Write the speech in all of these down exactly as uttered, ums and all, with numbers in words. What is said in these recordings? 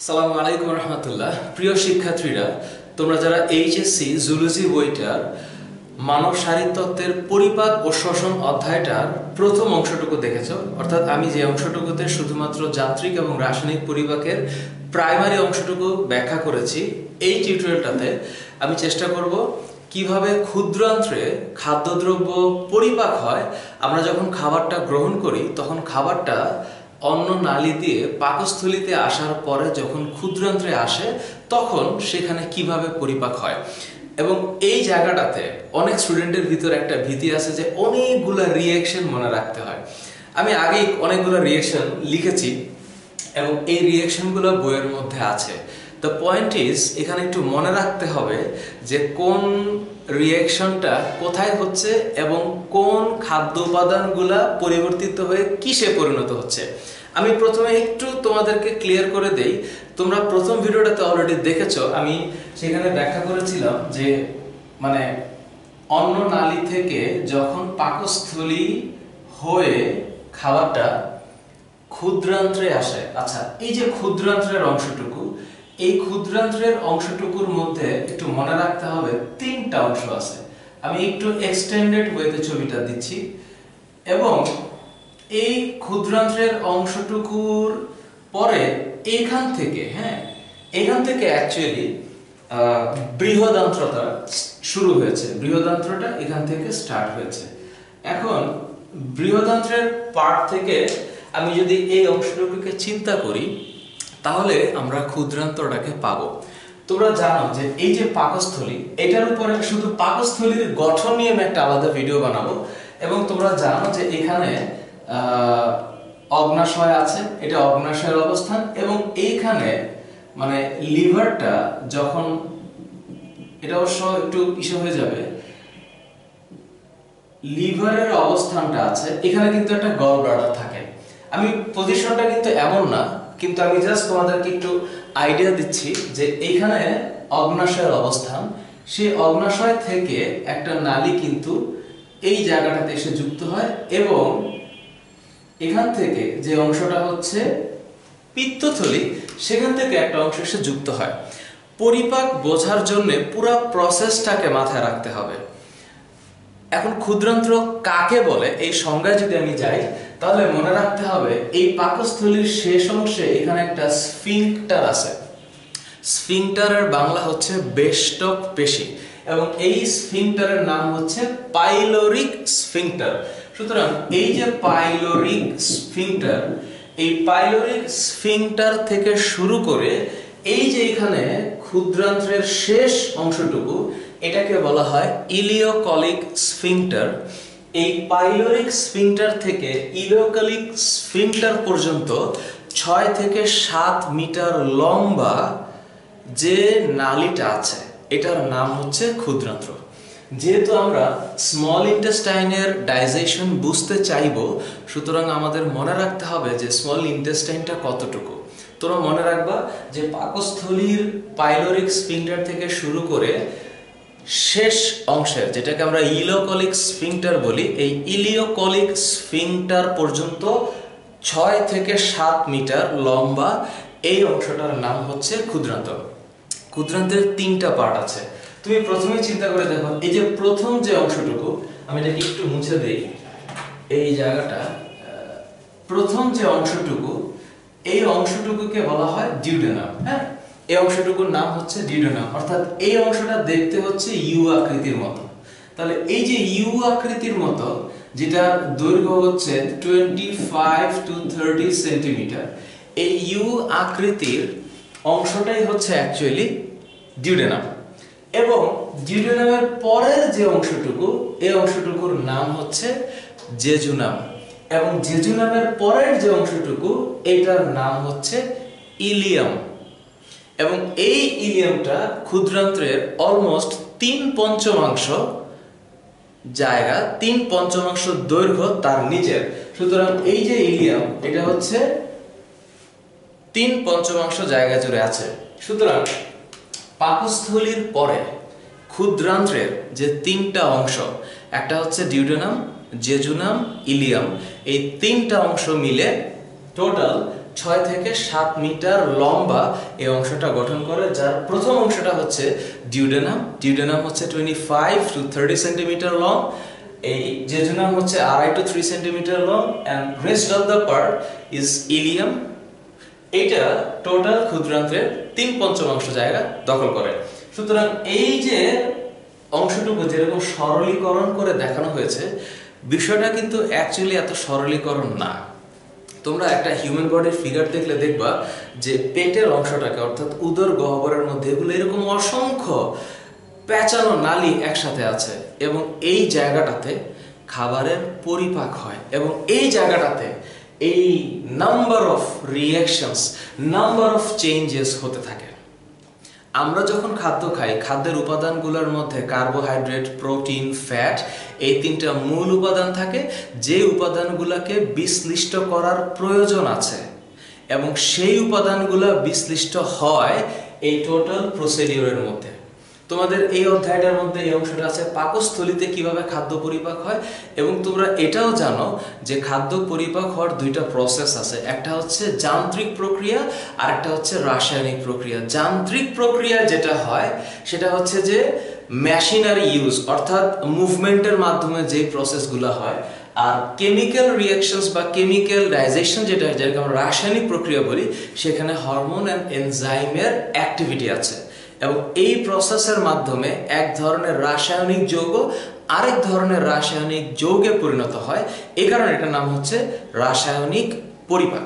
আসসালামু আলাইকুম রহমতুল্লাহ। প্রিয় শিক্ষার্থীরা, তোমরা যারা এইচএসসি জুলজি বইটার মানব শারীরতত্ত্বের পরিপাক ও শ্বসন অধ্যায়টার প্রথম অংশটুকু দেখেছো, অর্থাৎ আমি যে অংশটুকুতে শুধুমাত্র যান্ত্রিক এবং রাসায়নিক পরিপাকের প্রাইমারি অংশটুকু ব্যাখ্যা করেছি, এই টিউটোরিয়ালটাতে আমি চেষ্টা করব কিভাবে ক্ষুদ্রান্ত্রে খাদ্যদ্রব্য পরিপাক হয়। আমরা যখন খাবারটা গ্রহণ করি তখন খাবারটা অন্ন নালী দিয়ে পাকস্থলীতে আসার পরে যখন ক্ষুদ্রান্ত্রে আসে তখন সেখানে কিভাবে পরিপাক হয়। এবং এই জায়গাটাতে অনেক স্টুডেন্টের ভিতরে একটা ভীতি আছে যে অনেকগুলো রিঅ্যাকশন মনে রাখতে হয়। আমি আগেই অনেকগুলো রিঅ্যাকশন লিখেছি এবং এই রিঅ্যাকশনগুলো বইয়ের মধ্যে আছে। দ্য পয়েন্ট ইজ, এখানে একটু মনে রাখতে হবে যে কোন রিঅ্যাকশনটা কোথায় হচ্ছে এবং কোন খাদ্য উপাদানগুলা পরিবর্তিত হয়ে কিসে পরিণত হচ্ছে। আমি প্রথমে একটু তোমাদেরকে ক্লিয়ার করে দেই। তোমরা প্রথম ভিডিওটাতে অলরেডি দেখেছো, আমি সেখানে ব্যাখ্যা করেছিলাম যে মানে অন্ন নালী থেকে যখন পাকস্থলী হয়ে খাবারটা ক্ষুদ্রান্ত্রে আসে। আচ্ছা, এই যে ক্ষুদ্রান্ত্রের অংশটুকু, এই ক্ষুদ্রান্ত্রের অংশটুকুর মধ্যে একটু মনে রাখতে হবে তিনটা অংশ আছে। আমি একটু এক্সটেন্ডেড ওয়েতে ছবিটা দিচ্ছি এবং এই ক্ষুদ্রান্ত্রের অংশটুকুর পরে এখান থেকে হ্যাঁ এখান থেকে অ্যাকচুয়ালি বৃহদান্ত্রটা শুরু হয়েছে। বৃহদান্ত্রটা এখান থেকে স্টার্ট হয়েছে। এখন বৃহদান্ত্রের পার্ট থেকে আমি যদি এই অংশটুকুকে চিন্তা করি তাহলে আমরা ক্ষুদ্রান্ত্রটাকে পাবো। তোমরা জানো যে এই যে পাকস্থলী, এটার উপরে শুধু পাকস্থলীর গঠন নিয়ে আমি একটা আলাদা ভিডিও বানাবো। এবং তোমরা জানো যে এখানে অগ্নাশয় আছে, এটা অগ্নাশয়ের অবস্থান। এবং এইখানে মানে লিভারটা যখন, এটা অবশ্য একটু ইস্যু হয়ে যাবে, লিভারের অবস্থানটা আছে এখানে, কিন্তু একটা গল ব্লাডার থাকে। আমি পজিশনটা কিন্তু এমন না, কিন্তু আমি জাস্ট তোমাদেরকে একটু আইডিয়া দিচ্ছি যে এইখানে অগ্নাশয়ের অবস্থান। সেই অগ্নাশয় থেকে একটা নালী কিন্তু এই জায়গাটাতে এসে যুক্ত হয় এবং এখান থেকে যে অংশটা হচ্ছে পিত্তথলি, সেখান থেকে একটা অংশ এসে যুক্ত হয়। পরিপাক বোঝার জন্য পুরো প্রসেসটাকে মাথায় রাখতে হবে। এখন ক্ষুদ্রান্ত্র কাকে বলে এই সংজ্ঞায় যদি আমি যাই তাহলে মনে রাখতে হবে এই পাকস্থলীর শেষ অংশে এখানে একটা স্ফিংক্টার আছে। স্ফিংক্টারের বাংলা হচ্ছে বেষ্টক পেশি এবং এই স্ফিংক্টারের নাম হচ্ছে পাইলোরিক স্ফিংক্টার। সুতরাং এই যে পাইলোরিক স্ফিংক্টার, এই পাইলোরিক স্ফিংক্টার থেকে শুরু করে এই যে এখানে ক্ষুদ্রান্ত্রের শেষ অংশটুকু, এটাকে বলা হয় ইলিওকলিক স্ফিংক্টার। এই পাইলোরিক স্ফিংক্টার থেকে ইলিওকলিক স্ফিংক্টার পর্যন্ত ছয় থেকে সাত মিটার লম্বা যে নালীটা আছে এটার নাম হচ্ছে ক্ষুদ্রান্ত্র। যেহেতু আমরা স্মল ইন্টেস্টাইনের ডাইজেশন বুঝতে চাইব, সুতরাং আমাদের মনে রাখতে হবে যে স্মল ইন্টেস্টাইনটা কতটুকু। তোমরা মনে রাখবা যে পাকস্থলীর পাইলোরিক স্ফিংক্টার থেকে শুরু করে শেষ অংশের, যেটাকে আমরা ইলিওকলিক স্ফিংক্টার বলি, এই ইলিওকলিক স্ফিংক্টার পর্যন্ত ছয় থেকে সাত মিটার লম্বা এই অংশটার নাম হচ্ছে ক্ষুদ্রান্ত। ক্ষুদ্রান্তের তিনটা পার্ট আছে। তুমি প্রথমেই চিন্তা করে দেখো, এই যে প্রথম যে অংশটুকু, আমি এটাকে একটু মুছে দেই, এই জায়গাটা, প্রথম যে অংশটুকু, এই অংশটুকুকে বলা হয় ডিউডেনাম। হ্যাঁ, এই অংশটুকুর নাম হচ্ছে ডিউডেনাম, অর্থাৎ এই অংশটা দেখতে হচ্ছে ইউ আকৃতির মতো। তাহলে এই যে ইউ আকৃতির মতো, যেটা দৈর্ঘ্য হচ্ছে twenty five to thirty centimetre, এই ইউ আকৃতির অংশটাই হচ্ছে অ্যাকচুয়ালি ডিউডেনাম। এবং ডিউডেনামের পরের যে অংশটুকু, এই অংশটুকুর নাম হচ্ছে জেজুনাম। এবং জেজুনামের পরের যে অংশটুকু, এটার নাম হচ্ছে ইলিয়াম। এবং এই ইলিয়ামটা ক্ষুদ্রান্ত্রের অলমোস্ট তিন পঞ্চমাংশ জায়গা, তিন পঞ্চমাংশ দৈর্ঘ্য তার নিজের। সুতরাং এই যে ইলিয়াম, এটা হচ্ছে তিন পঞ্চমাংশ জায়গা জুড়ে আছে। সুতরাং পাকস্থলীর পরে ক্ষুদ্রান্ত্রের যে তিনটা অংশ, একটা হচ্ছে ডিউডেনাম, জেজুনাম, ইলিয়াম, এই তিনটা অংশ মিলে টোটাল ছয় থেকে সাত মিটার লম্বা এই অংশটা গঠন করে, যার প্রথম অংশটা হচ্ছে ডিউডেনাম। ডিউডেনাম হচ্ছে twenty five to thirty centimetre long, এই জেজুনাম হচ্ছে আড়াই to three centimetre long, and rest of the part is ileum. এইটা টোটাল ক্ষুদ্রান্ত্রের তিন পঞ্চমাংশ জায়গা দখল করে। সুতরাং এই যে অংশটুকু যেরকম সরলীকরণ করে দেখানো হয়েছে, বিষয়টা কিন্তু অ্যাকচুয়ালি এত সরলীকরণ না। তোমরা একটা হিউম্যান বডির ফিগার দেখলে দেখবা যে পেটের অংশটাকে অর্থাৎ উদর গহ্বরের মধ্যে এগুলো এরকম অসংখ্য প্যাঁচানো নালী একসাথে আছে, এবং এই জায়গাটাতে খাবারের পরিপাক হয়, এবং এই জায়গাটাতে এই number of reactions, number of changes হতে থাকে। আমরা যখন খাদ্য খাই, খাদ্যের উপাদানগুলোর মধ্যে কার্বোহাইড্রেট, প্রোটিন, ফ্যাট এই তিনটা মূল উপাদান থাকে, যে উপাদানগুলোকে বিশ্লিষ্ট করার প্রয়োজন আছে, এবং সেই উপাদানগুলো বিশ্লিষ্ট হয় এই টোটাল প্রসিডিউরের মধ্যে। তোমাদের এই অধ্যায়টার মধ্যে এই অংশটা আছে পাকস্থলীতে কিভাবে খাদ্য পরিপাক হয়, এবং তোমরা এটাও জানো যে খাদ্য পরিপাক হওয়ার দুইটা প্রসেস আছে, একটা হচ্ছে যান্ত্রিক প্রক্রিয়া আর একটা হচ্ছে রাসায়নিক প্রক্রিয়া। যান্ত্রিক প্রক্রিয়া যেটা হয় সেটা হচ্ছে যে মেশিনারি ইউজ, অর্থাৎ মুভমেন্টের মাধ্যমে যে প্রসেসগুলো হয়, আর কেমিক্যাল রিঅ্যাকশনস বা কেমিক্যাল ডাইজেশন যেটা যেটাকে আমরা রাসায়নিক প্রক্রিয়া বলি, সেখানে হরমোন অ্যান্ড এনজাইমের অ্যাক্টিভিটি আছে, এবং এই প্রসেসের মাধ্যমে এক ধরনের রাসায়নিক যৌগ আরেক ধরনের রাসায়নিক যৌগে পরিণত হয়। এই কারণে এটার নাম হচ্ছে রাসায়নিক পরিপাক।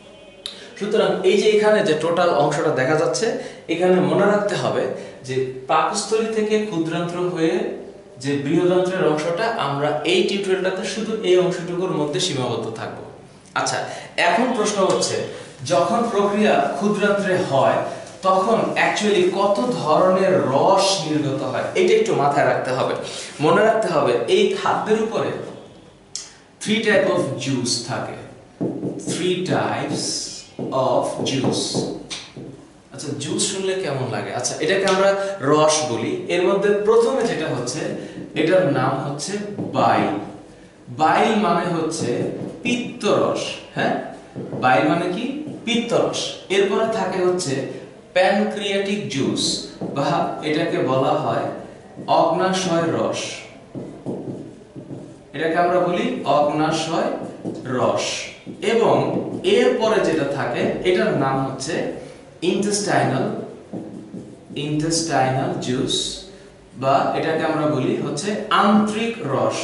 সুতরাং এই যে এখানে যে টোটাল অংশটা দেখা যাচ্ছে, এখানে মনে রাখতে হবে যে পাকস্থলী থেকে ক্ষুদ্রান্ত্র হয়ে যে বৃহদান্ত্রের অংশটা, আমরা এই টিউটোরিয়ালটাতে শুধু এই অংশটুকুর মধ্যে সীমাবদ্ধ থাকবো। আচ্ছা, এখন প্রশ্ন হচ্ছে যখন প্রক্রিয়া ক্ষুদ্রান্ত্রে হয় তখন অ্যাকচুয়ালি কত ধরনের রস নির্গত হয়, এটা একটু মাথায় রাখতে হবে। মনে রাখতে হবে এই খাদ্যের উপরে থ্রি টাইপ অফ জুস থাকে, থ্রি টাইপস অফ জুস। আচ্ছা, জুস শুনলে কেমন লাগে? আচ্ছা, এটাকে আমরা রস বলি। এর মধ্যে প্রথমে যেটা হচ্ছে, এটার নাম হচ্ছে বাইল। বাইল মানে হচ্ছে পিত্তরস। হ্যাঁ, বাইল মানে কি? পিত্তরস। এরপরে থাকে হচ্ছে প্যানক্রিয়াটিক জুস, বা এটাকে বলা হয় অগ্নাশয় রস। এটাকে আমরা বলি অগ্নাশয় রস। এবং এরপরে যেটা থাকে এটার নাম হচ্ছে ইন্টেস্টাইনাল ইন্টেস্টাইনাল জুস, বা এটাকে আমরা বলি হচ্ছে আন্ত্রিক রস।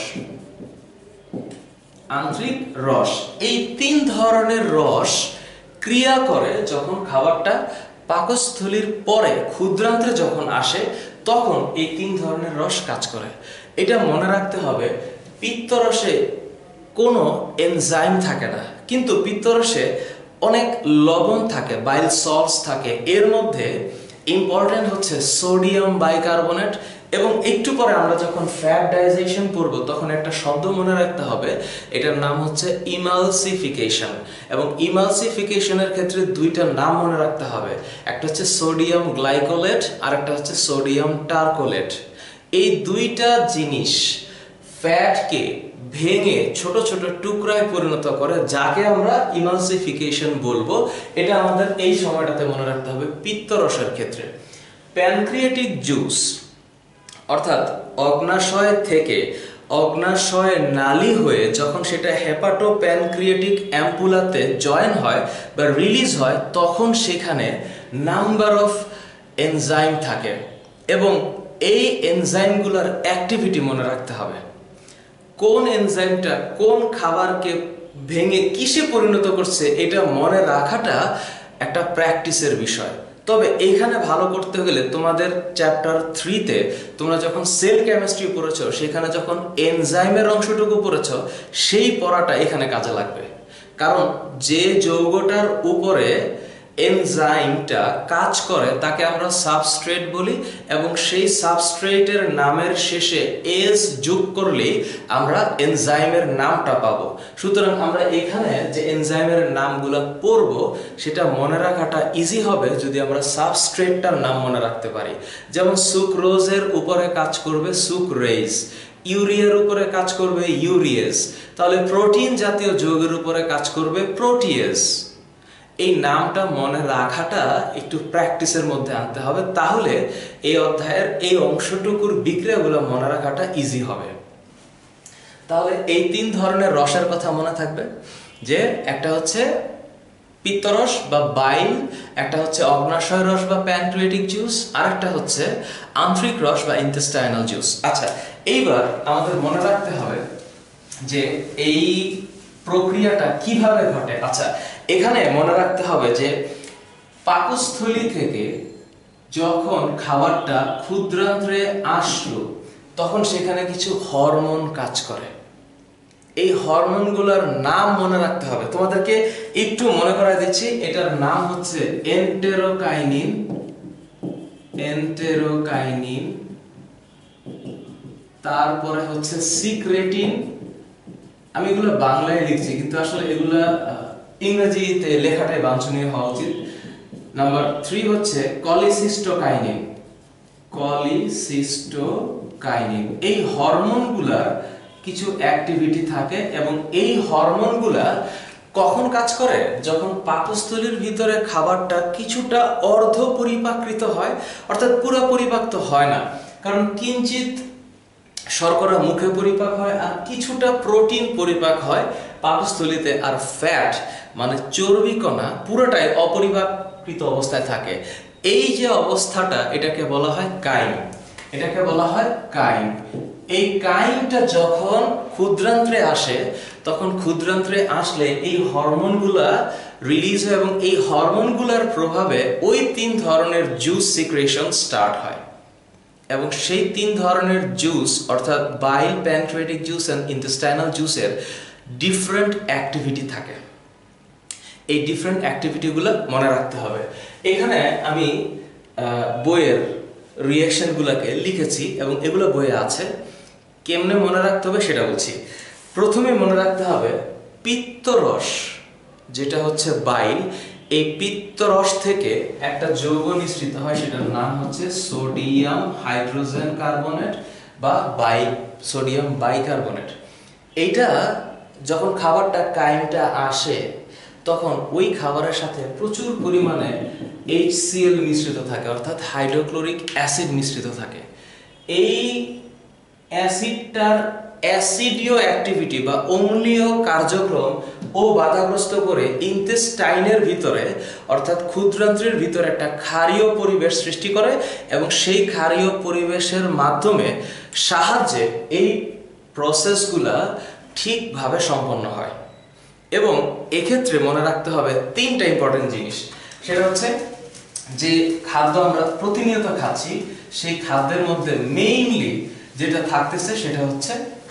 আন্ত্রিক রস, এই তিন ধরনের রস ক্রিয়া করে যখন খাবারটা পাকস্থলীর পরে ক্ষুদ্রান্ত্রে যখন আসে, তখন এই তিন ধরনের রস কাজ করে। এটা মনে রাখতে হবে, পিত্তরসে কোনো এনজাইম থাকে না, কিন্তু পিত্তরসে অনেক লবণ থাকে, বাইল সল্টস থাকে। এর মধ্যে ইম্পর্টেন্ট হচ্ছে সোডিয়াম বাইকার্বনেট, এবং একটু পরে আমরা যখন ফ্যাট ডাইজেশন পড়ব তখন একটা শব্দ মনে রাখতে হবে, এটার নাম হচ্ছে ইমালসিফিকেশন। এবং ইমালসিফিকেশনের ক্ষেত্রে দুইটা নাম মনে রাখতে হবে, একটা হচ্ছে সোডিয়াম গ্লাইকোলেট আর একটা হচ্ছে সোডিয়াম টারকোলেট। এই দুইটা জিনিস ফ্যাটকে ভেঙে ছোট ছোট টুকরায় পরিণত করে, যাকে আমরা ইমালসিফিকেশন বলবো। এটা আমাদের এই সময়টাতে মনে রাখতে হবে পিত্তরসের ক্ষেত্রে। প্যানক্রিয়াটিক জুস অর্থাৎ অগ্নাশয় থেকে অগ্নাশয় নালী হয়ে যখন সেটা হেপাটো প্যানক্রিয়াটিক অ্যাম্পুলাতে জয়েন হয় বা রিলিজ হয়, তখন সেখানে নাম্বার অফ এনজাইম থাকে, এবং এই এনজাইমগুলোর অ্যাক্টিভিটি মনে রাখতে হবে। কোন এনজাইমটা কোন খাবারকে ভেঙে কিসে পরিণত করছে, এটা মনে রাখাটা একটা প্র্যাকটিসের বিষয়। তবে এইখানে ভালো করতে গেলে তোমাদের চ্যাপ্টার থ্রিতে তোমরা যখন সেল কেমিস্ট্রি পড়েছো, সেখানে যখন এনজাইমের অংশটুকু পড়েছো, সেই পড়াটা এখানে কাজে লাগবে। কারণ যে যৌগটার উপরে এনজাইমটা কাজ করে তাকে আমরা সাবস্ট্রেট বলি, এবং সেই সাবস্ট্রেটের নামের শেষে এস যোগ করলে আমরা এনজাইমের নামটা পাবো। সুতরাং আমরা এখানে যে এনজাইমের নামগুলো পড়ব সেটা মনে রাখাটা ইজি হবে যদি আমরা সাবস্ট্রেটটার নাম মনে রাখতে পারি। যেমন সুক্রোজের উপরে কাজ করবে সুক্রেজ, ইউরিয়ার উপরে কাজ করবে ইউরিয়েজ, তাহলে প্রোটিন জাতীয় যৌগের উপরে কাজ করবে প্রোটিয়েজ। এই নামটা মনে রাখাটা একটু প্র্যাকটিসের মধ্যে আনতে হবে, তাহলে এই অধ্যায়ের এই অংশটুকুর বিক্রিয়াগুলো মনে রাখাটা ইজি হবে। তাহলে এই তিন ধরনের রসের কথা মনে থাকবে, যে একটা হচ্ছে পিত্তরস বা বাইল, একটা হচ্ছে অগ্নাশয় রস বা প্যানক্রিয়াটিক জুস, আর একটা হচ্ছে আন্ত্রিক রস বা ইন্টেস্টাইনাল জুস। আচ্ছা, এইবার আমাদের মনে রাখতে হবে যে এই প্রক্রিয়াটা কিভাবে ঘটে। আচ্ছা, এখানে মনে রাখতে হবে যে পাকস্থলী থেকে যখন খাবারটা ক্ষুদ্রান্ত্রে আসলো তখন সেখানে কিছু হরমোন কাজ করে। এই হরমোনগুলোর নাম মনে রাখতে হবে। তোমাদেরকে একটু মনে করাই দিচ্ছি, এটার নাম হচ্ছে এন্টেরোকাইনিন, এন্টেরোকাইনিন, তারপরে হচ্ছে সিক্রেটিন। আমি এগুলো বাংলায় লিখছি, কিন্তু আসলে এগুলো ইংরেজিতে লেখাটাই বাঞ্ছনীয় হওয়া উচিত। নাম্বার থ্রি হচ্ছে কলিসিস্টোকাইনিন, কলিসিস্টোকাইনিন। এই হরমোনগুলার কিছু অ্যাক্টিভিটি থাকে এবং এই হরমোনগুলা কখন কাজ করে? যখন পাকস্থলীর ভিতরে খাবারটা কিছুটা অর্ধ পরিপাকৃত হয়, অর্থাৎ পুরো পরিপাক তো হয় না, কারণ কিঞ্চিত শর্করা মুখে পরিপাক হয় আর কিছুটা প্রোটিন পরিপাক হয় পাকস্থলীতে, আর ফ্যাট মানে চর্বি কণা পুরোটাই অপরিপাকৃত অবস্থায় থাকে। এই যে অবস্থাটা, এটাকে বলা হয় কাইম, এটাকে বলা হয় কাইম। এই কাইমটা যখন ক্ষুদ্রান্ত্রে আসে, তখন ক্ষুদ্রান্ত্রে আসলে এই হরমোনগুলা রিলিজ হয় এবং এই হরমোনগুলোর প্রভাবে ওই তিন ধরনের জুস সিক্রেশন স্টার্ট হয়। এবং সেই তিন ধরনের জুস অর্থাৎ bile, pancreatic juice and intestinal জুসের ডিফারেন্ট অ্যাক্টিভিটি থাকে। এই ডিফারেন্ট অ্যাক্টিভিটিগুলো মনে রাখতে হবে। এখানে আমি বইয়ের রিঅ্যাকশনগুলোকে লিখেছি এবং এগুলো বইয়ে আছে। কেমনে মনে রাখতে হবে সেটা বলছি। প্রথমে মনে রাখতে হবে পিত্তরস, যেটা হচ্ছে বাইল, এই পিত্তরস থেকে একটা যৌগ নিঃসৃত হয়, সেটার নাম হচ্ছে সোডিয়াম হাইড্রোজেন কার্বনেট বা বাই সোডিয়াম বাইকার্বনেট। এইটা যখন খাবারটা কাইমটা আসে তখন ওই খাবারের সাথে প্রচুর পরিমাণে এইচ সি এল মিশ্রিত থাকে, অর্থাৎ হাইড্রোক্লোরিক অ্যাসিড মিশ্রিত থাকে। এই অ্যাসিডটার অ্যাসিডীয় অ্যাক্টিভিটি বা অম্লীয় কার্যক্রম ও বাধাগ্রস্ত করে ইন্টেস্টাইনের ভিতরে অর্থাৎ ক্ষুদ্রান্ত্রের ভিতরে একটা ক্ষারীয় পরিবেশ সৃষ্টি করে এবং সেই ক্ষারীয় পরিবেশের মাধ্যমে সাহায্যে এই প্রসেসগুলা ঠিকভাবে সম্পন্ন হয়। এবং এক্ষেত্রে মনে রাখতে হবে তিনটা ইম্পর্টেন্ট জিনিস। সেটা হচ্ছে যে খাদ্য আমরা প্রতিনিয়ত খাচ্ছি, সেই খাদ্যের মধ্যে মেইনলি যেটা থাকতেছে সেটা হচ্ছে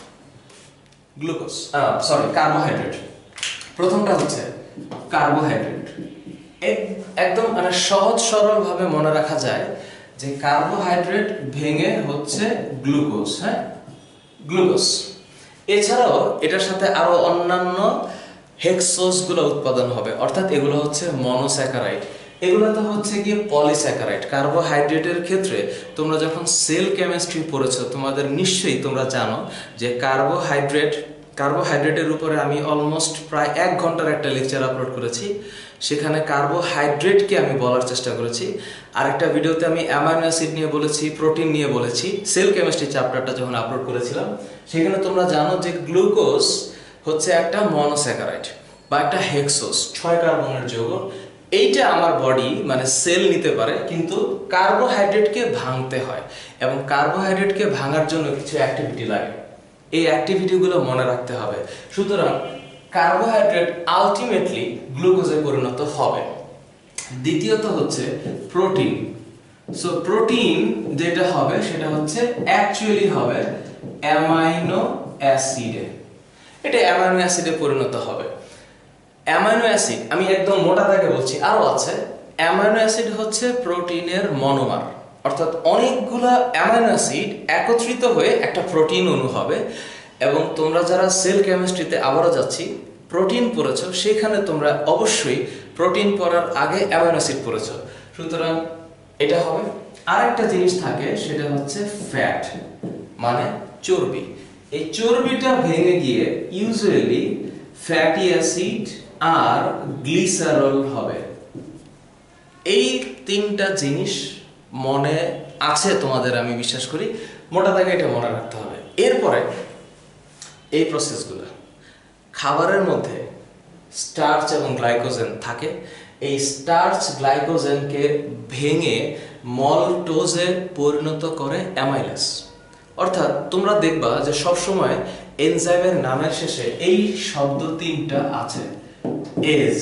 গ্লুকোজ, সরি কার্বোহাইড্রেট। প্রথমটা হচ্ছে কার্বোহাইড্রেট। একদম মানে সহজ সরল ভাবে মনে রাখা যায় যে কার্বোহাইড্রেট ভেঙে হচ্ছে গ্লুকোজ। হ্যাঁ, গ্লুকোজ। এছাড়াও এটার সাথে আরো অন্যান্য হেক্সোস গুলো উৎপাদন হবে, অর্থাৎ এগুলো হচ্ছে মনোস্যাকারাইড, এগুলো তো হচ্ছে গিয়ে পলিস্যাকারাইড। কার্বোহাইড্রেটের ক্ষেত্রে তোমরা যখন সেল কেমিস্ট্রি পড়েছো তোমাদের নিশ্চয়ই তোমরা জানো যে কার্বোহাইড্রেট কার্বোহাইড্রেটের উপরে আমি অলমোস্ট প্রায় এক ঘন্টার একটা লেকচার আপলোড করেছি। সেখানে কার্বোহাইড্রেটকে আমি বলার চেষ্টা করেছি। আরেকটা ভিডিওতে আমি অ্যামাইনো অ্যাসিড নিয়ে বলেছি, প্রোটিন নিয়ে বলেছি। সেল কেমিস্ট্রি চ্যাপ্টারটা যখন আপলোড করেছিলাম সেখানে তোমরা জানো যে গ্লুকোজ হচ্ছে একটা মনোস্যাকারাইড বা একটা হেক্সোস, ছয় কার্বনের যৌগ। এইটা আমার বডি মানে সেল নিতে পারে, কিন্তু কার্বোহাইড্রেটকে ভাঙতে হয় এবং কার্বোহাইড্রেটকে ভাঙার জন্য কিছু অ্যাক্টিভিটি লাগে। এই অ্যাক্টিভিটিগুলো মনে রাখতে হবে। সুতরাং কার্বোহাইড্রেট আলটিমেটলি গ্লুকোজে পরিণত হবে। দ্বিতীয়ত হচ্ছে প্রোটিন। সো প্রোটিন যেটা হবে সেটা হচ্ছে অ্যাকচুয়ালি হবে অ্যামাইনো অ্যাসিডে, এটা অ্যামাইনো অ্যাসিডে পরিণত হবে। অ্যামাইনো অ্যাসিড আমি একদম মোটা দাগে বলছি, আরো আছে। অ্যামাইনো অ্যাসিড হচ্ছে প্রোটিনের মনোমার, অর্থাৎ অনেকগুলো অ্যামাইনো অ্যাসিড একত্রিত হয়ে একটা প্রোটিন অণু হবে। এবং তোমরা যারা সেল কেমিস্ট্রিতে আবারও যাচ্ছি প্রোটিন পড়েছো, সেখানে তোমরা অবশ্যই প্রোটিন পড়ার আগে অ্যামাইনো অ্যাসিড পড়েছো। সুতরাং এটা হবে। আরেকটা জিনিস থাকে সেটা হচ্ছে ফ্যাট মানে চর্বি। এই চর্বিটা ভেঙে গিয়ে ইউজুয়ালি ফ্যাটি অ্যাসিড আর গ্লিসারল হবে। এই তিনটা জিনিস মনে আছে তোমাদের, আমি বিশ্বাস করি, মোটা দাগে এটা মনে রাখতে হবে। এরপরে এই প্রসেসগুলো, খাবারের মধ্যে স্টার্চ এবং গ্লাইকোজেন থাকে, এই স্টার্চ গ্লাইকোজেনকে ভেঙে মলটোজে পরিণত করে অ্যামাইলেস। অর্থাৎ তোমরা দেখবা যে সবসময় এনজাইমের নামের শেষে এই শব্দ তিনটা আছে, এজ,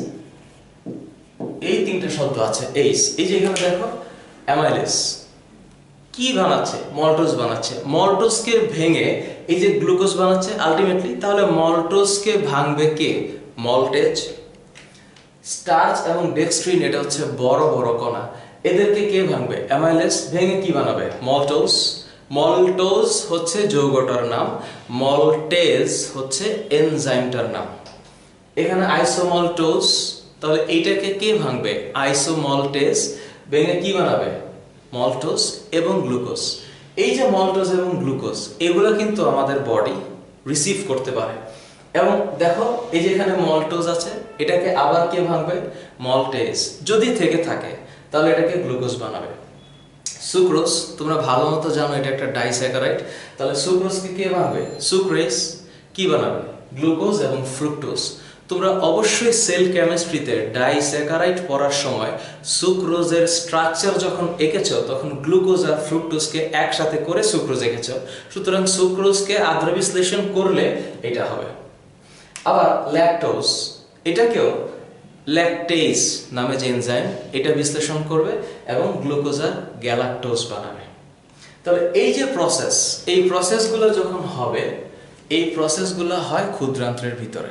এই তিনটা শব্দ আছে, এইস। এই যে এখানে দেখো অ্যামাইলেস কি বানাচ্ছে, মলটোজ বানাচ্ছে। মলটোজকে ভেঙে এই যে গ্লুকোজ বানাচ্ছে আলটিমেটলি, তাহলে মলটোজকে ভাঙবে কে? মলটেজ। স্টার্চ এবং ডেক্সট্রিন এটা হচ্ছে বড় বড় কণা, এদেরকে কে ভাঙবে? অ্যামাইলেস। ভেঙে কি বানাবে? মলটোজ। মলটোজ হচ্ছে যৌগটার নাম, মলটেজ হচ্ছে এনজাইমটার নাম। এখানে আইসোমলটোজ, তাহলে এইটাকে কে ভাঙবে? আইসোমলটেজ। ভেঙে কি বানাবে? মলটোজ এবং গ্লুকোজ। এই যে মলটোজ এবং গ্লুকোজ, এগুলো কিন্তু আমাদের বডি রিসিভ করতে পারে। এবং দেখো এই যে এখানে মলটোজ আছে, এটাকে আবার কে ভাঙবে? মলটেজ। যদি থেকে থাকে তাহলে এটাকে গ্লুকোজ বানাবে। সুক্রোজ তোমরা ভালো মতো জানো এটা একটা ডাইস্যাকারাইড, তাহলে সুক্রোজকে কে ভাঙবে? সুক্রেজ। কি বানাবে? গ্লুকোজ এবং ফ্রুক্টোজ। তোমরা অবশ্যই সেল কেমিস্ট্রিতে ডাইস্যাকারাইড পড়ার সময় সুক্রোজের স্ট্রাকচার যখন এঁকেছো তখন গ্লুকোজ আর ফ্রুক্টোজকে একসাথে করে সুক্রোজ এঁকেছো। সুতরাং সুক্রোজকে আদ্র বিশ্লেষণ করলে এটা হবে। আবার ল্যাকটোজ, এটাকেও ল্যাকটেজ নামে যে এনজাইম, এটা বিশ্লেষণ করবে এবং গ্লুকোজ আর গ্যালাকটোজ বানাবে। তাহলে এই যে প্রসেস, এই প্রসেসগুলো যখন হবে, এই প্রসেসগুলো হয় ক্ষুদ্রান্ত্রের ভিতরে।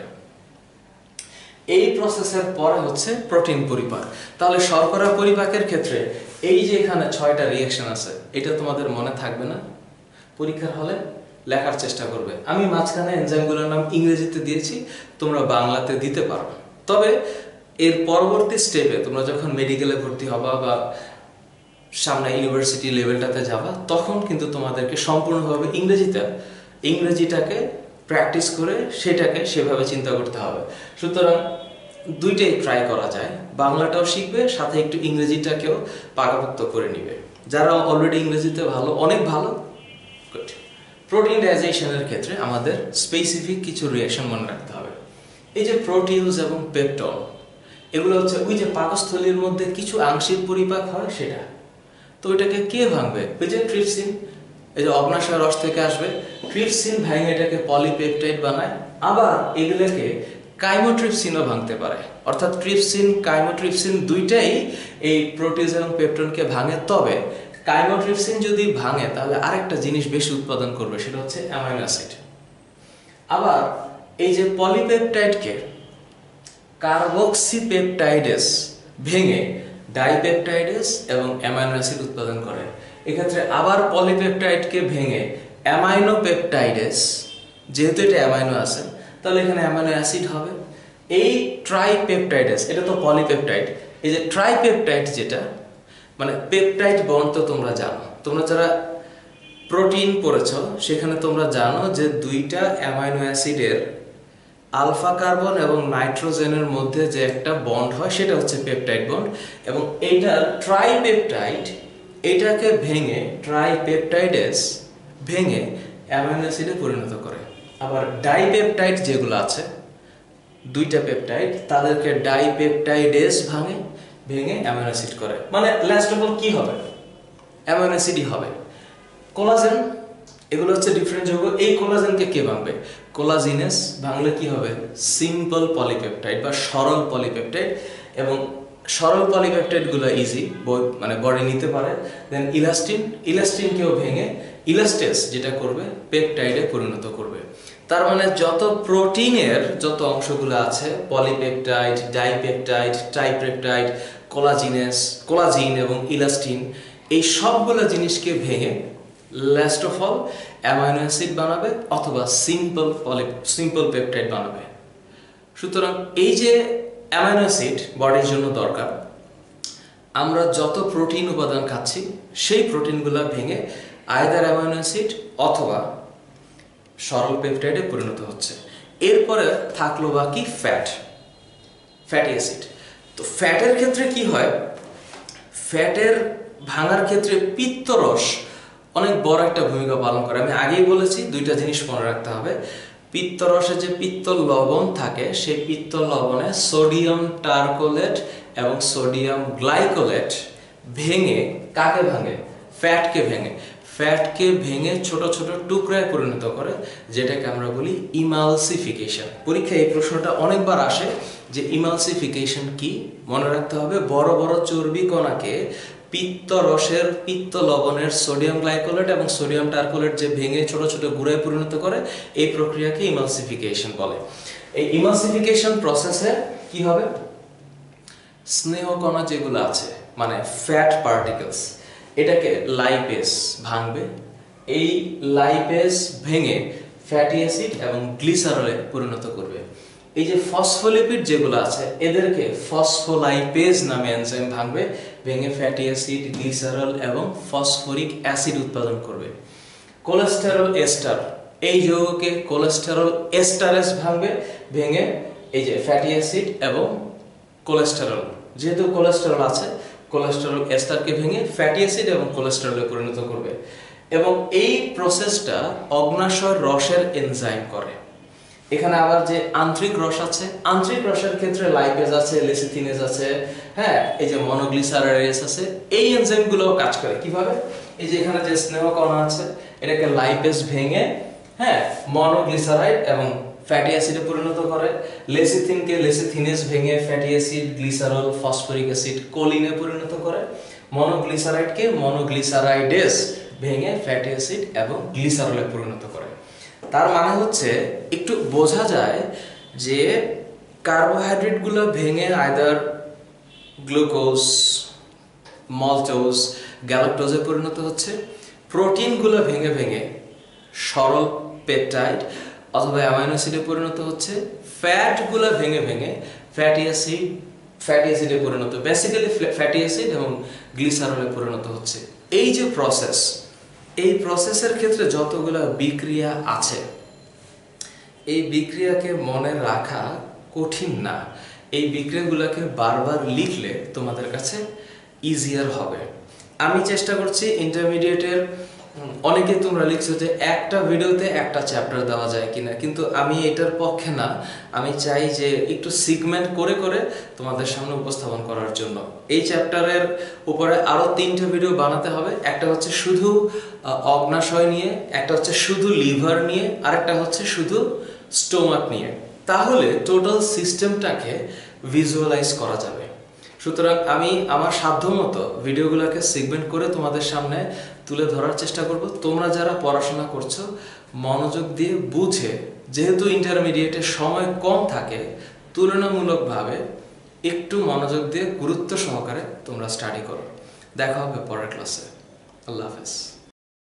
এই প্রসেসের পরে হচ্ছে প্রোটিন পরিপাক। তাহলে শর্করা পরিপাকের ক্ষেত্রে এই যে এখানে ছয়টা রিঅ্যাকশন আছে, এটা তোমাদের মনে থাকবে না, পরীক্ষার হলে লেখার চেষ্টা করবে। আমি মাঝখানে এনজাইমগুলোর নাম ইংরেজিতে দিয়েছি, তোমরা বাংলাতে দিতে পারো। তবে এর পরবর্তী স্টেপে তোমরা যখন মেডিকেলে ভর্তি হবা বা সামনে ইউনিভার্সিটি লেভেলটাতে যাবা, তখন কিন্তু তোমাদেরকে সম্পূর্ণভাবে ইংরেজিতে ইংরেজিটাকে প্র্যাকটিস করে সেটাকে সেভাবে চিন্তা করতে হবে। সুতরাং দুইটাই ট্রাই করা যায়, বাংলাটাও শিখবে, সাথে একটু ইংরেজিটাকেও পাকাপোক্ত করে নিবে। যারা অলরেডি ইংরেজিতে ভালো, অনেক ভালো, গুড। প্রোটিন ডাইজেশনের ক্ষেত্রে আমাদের স্পেসিফিক কিছু রিঅ্যাকশন মনে রাখতে হবে। এই যে প্রোটিউজ এবং পেপটল, এগুলো হচ্ছে ওই যে পাকস্থলীর মধ্যে কিছু আংশিক পরিপাক হয় সেটা। তো ওইটাকে কে ভাঙবে? ওই যে ট্রিপসিন, এই যে অগ্নাশয় রস থেকে আসবে, ট্রিপসিন ভাঙে এটাকে পলিপেপটাইড বানায়। আবার এগুলোকে কাইমোট্রিপসিনও ভাঙতে পারে, অর্থাৎ ট্রিপসিন কাইমোট্রিপসিন দুইটাই এই প্রোটিউজ এবং পেপটনকে ভাঙে। তবে কাইমোট্রিপসিন যদি ভাঙে তাহলে আরেকটা জিনিস বেশি উৎপাদন করবে, সেটা হচ্ছে অ্যামাইনো অ্যাসিড। আবার এই যে পলিপেপটাইডকে কার্বক্সিপেপটাইডেস ভেঙে ডাইপেপটাইডেস এবং অ্যামাইনো অ্যাসিড উৎপাদন করে। এক্ষেত্রে আবার পলিপেপটাইডকে ভেঙে অ্যামাইনো পেপটাইডেস, যেহেতু এটা অ্যামাইনো আছে তাহলে এখানে অ্যামাইনো অ্যাসিড হবে। এই ট্রাইপেপটাইডেস, এটা তো পলিপেপটাইড, এই যে ট্রাইপেপটাইড যেটা মানে পেপটাইড বন্ড তো তোমরা জানো, তোমরা যারা প্রোটিন পড়েছো সেখানে তোমরা জানো যে দুইটা অ্যামাইনো অ্যাসিডের আলফা কার্বন এবং নাইট্রোজেনের মধ্যে যে একটা বন্ড হয় সেটা হচ্ছে পেপটাইড বন্ড। এবং এইটা ট্রাইপেপটাইড, এটাকে ভেঙে ট্রাইপেপটাইডেস ভেঙে অ্যামাইনো অ্যাসিডে পরিণত করে। আবার ডাইপেপটাইড যেগুলো আছে, দুইটা পেপটাইড, তাদেরকে ডাইপেপটাইডেস ভাঙে ভেঙে অ্যামাইনো অ্যাসিড করে। মানে লাস্ট অফ অল কি হবে? অ্যামাইনো অ্যাসিডই হবে। কোলাজেন, এগুলো হচ্ছে ডিফারেন্ট যৌগ। এই কোলাজেনকে কে ভাঙবে? কোলাজিনেস ভাঙলে কি হবে? সিম্পল পলিপেপটাইড বা সরল পলিপেপটাইড। এবং সরল পলিপেপটাইডগুলো ইজি মানে বডি নিতে পারে। দেন ইলাস্টিন, ইলাস্টিনকেও ভেঙে ইলাস্টেস যেটা করবে পেপটাইডে পরিণত করবে। তার মানে যত প্রোটিনের যত অংশগুলো আছে, polypeptide, dipeptide, tripeptide, collagenase, collagen এবং ইলাস্টিন, এই সবগুলো জিনিসকে ভেঙে last of all amino acid বানাবে অথবা সিম্পল পলি সিম্পল পেপটাইড বানাবে। সুতরাং এই যে অ্যামাইনো অ্যাসিড বডির জন্য দরকার, আমরা যত প্রোটিন উপাদান খাচ্ছি সেই প্রোটিনগুলো ভেঙে আইদার অ্যামাইনো অ্যাসিড অথবা সরল পেপটাইডে পরিণত হচ্ছে। এরপরে থাকলো বাকি ফ্যাট। Fatty acid. তো ফ্যাটের ক্ষেত্রে কি হয়, ফ্যাটের ভাঙার ক্ষেত্রে পিত্তরস অনেক বড় একটা ভূমিকা পালন করে। আমি আগেই বলেছি দুইটা জিনিস মনে রাখতে হবে। পিত্তরসে যে পিত্ত লবণ থাকে সেই পিত্ত লবণে সোডিয়াম টারকোলেট এবং সোডিয়াম গ্লাইকোলেট ভেঙে কাকে ভাঙে, ফ্যাটকে ভেঙে ফ্যাটকে ভেঙে ছোট ছোট টুকরায় পরিণত করে, যেটাকে আমরা বলি ইমালসিফিকেশন। পরীক্ষায় এই প্রশ্নটা অনেকবার আসে যে ইমালসিফিকেশন কি। মনে রাখতে হবে বড় বড় চর্বি কণাকে পিত্ত রসের পিত্ত লবণের সোডিয়াম গ্লাইকোলেট এবং সোডিয়াম টারকোলেট যে ভেঙে ছোট ছোট গুঁড়ায় পরিণত করে, এই প্রক্রিয়াকে ইমালসিফিকেশন বলে। এই ইমালসিফিকেশন প্রসেসে কি হবে, স্নেহ কণা যেগুলো আছে মানে ফ্যাট পার্টিকেলস, এটাকে লাইপেজ ভাঙবে। এই লাইপেজ ভেঙে ফ্যাটি অ্যাসিড এবং গ্লিসারলে পরিণত করবে। এই যে ফসফোলিপিড যেগুলো আছে এদেরকে ফসফোলাইপেজ নামে এনজাইম ভাঙবে, ভেঙে ফ্যাটি অ্যাসিড, গ্লিসারল এবং ফসফরিক অ্যাসিড উৎপাদন করবে। কোলেস্টেরল এস্টার, এই যৌগকে কোলেস্টেরল এস্টারেজ ভাঙবে, ভেঙে এই যে ফ্যাটি অ্যাসিড এবং কোলেস্টেরল, যেহেতু কোলেস্টেরল আছে কোলেস্টেরল এস্টারকে ভেঙে ফ্যাটি অ্যাসিড এবং কোলেস্টেরলে পরিণত করবে। এবং এই প্রসেসটা অগ্ন্যাশয় রসের এনজাইম করে। এখানে আবার যে আন্তরিক রস আছে, আন্তরিক রসের ক্ষেত্রে লাইপেজ আছে, লেসিথিনেজ আছে, হ্যাঁ এই যে মনোগ্লিসারাইডেস আছে, এই এনজাইমগুলোও কাজ করে কিভাবে, এই যে এখানে যে স্নেহ কণা আছে এটাকে লাইপেজ ভেঙে হ্যাঁ মনোগ্লিসারাইড এবং ফ্যাটি অ্যাসিডে পরিণত করে, লেসিথিনকে লেসিথিনেজ ভেঙে fatty acid, glycerol, phosphoric acid, কোলিনে পরিণত করে, মনোগ্লিসারাইডকে মনোগ্লিসারাইডেস ভেঙে ফ্যাটি অ্যাসিড এবং গ্লিসারলে পরিণত করে। তার মানে হচ্ছে একটু বোঝা যায় যে কার্বোহাইড্রেটগুলো ভেঙে আইদার গ্লুকোজ, মলটোজ, গ্যালাক্টোজে পরিণত হচ্ছে, প্রোটিনগুলো ভেঙে ভেঙে সরল পেপটাইড অথবা অ্যামাইনো অ্যাসিডে পরিণত হচ্ছে, ফ্যাটগুলো ভেঙে ভেঙে ফ্যাটি অ্যাসিড ফ্যাটি অ্যাসিডে পরিণত বেসিক্যালি ফ্যাটি অ্যাসিড এবং গ্লিসারলে পরিণত হচ্ছে। এই যে প্রসেস, এই প্রসেসের ক্ষেত্রে যতগুলো বিক্রিয়া আছে এই বিক্রিয়াকে মনে রাখা কঠিন না। এই বিক্রিয়াগুলোকে বারবার লিখলে তোমাদের কাছে ইজিয়ার হবে। আমি চেষ্টা করছি ইন্টারমিডিয়েটের, অনেকে তোমরা লিখছো যে একটা ভিডিওতে একটা চ্যাপ্টার দেওয়া যায় কিনা, কিন্তু আমি এটার পক্ষে না। আমি চাই যে একটু সিগমেন্ট করে করে তোমাদের সামনে উপস্থাপন করার জন্য। এই চ্যাপ্টারের উপরে আরো তিনটা ভিডিও বানাতে হবে। একটা হচ্ছে শুধু অগ্ন্যাশয় নিয়ে, একটা হচ্ছে শুধু লিভার নিয়ে, আরেকটা হচ্ছে শুধু স্টোমাক নিয়ে। তাহলে টোটাল সিস্টেমটাকে ভিজুয়ালাইজ করা যাবে। সুতরাং আমি আমার সাধ্যমতো ভিডিওগুলোকে সেগমেন্ট করে তোমাদের সামনে তুলে ধরার চেষ্টা করব। তোমরা যারা পড়াশোনা করছো মনোযোগ দিয়ে বুঝে, যেহেতু ইন্টারমিডিয়েটের সময় কম থাকে, তুলনামূলকভাবে একটু মনোযোগ দিয়ে গুরুত্ব সহকারে তোমরা স্টাডি করো। দেখা হবে পরের ক্লাসে। আল্লাহ হাফেজ।